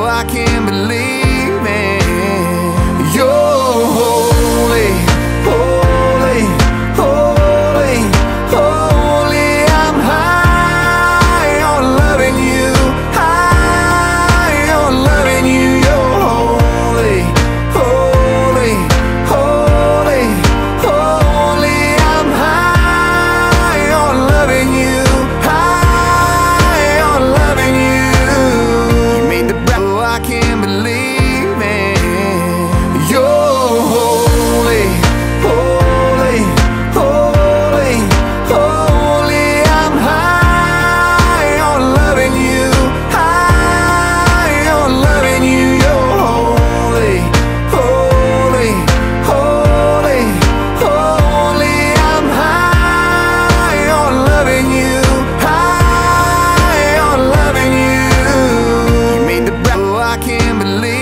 I can't believe it. You're holy, holy, holy, holy. I'm high on loving you, high on loving you. You're holy, holy, holy, holy. I'm high on loving you, high on loving you. You made the breath, oh, I can't believe it. You're holy, holy, holy, holy. I'm high on loving you, high on loving you. You're holy, holy, holy, holy. I'm high on loving you, high on loving you. You made the breath, oh, I can't believe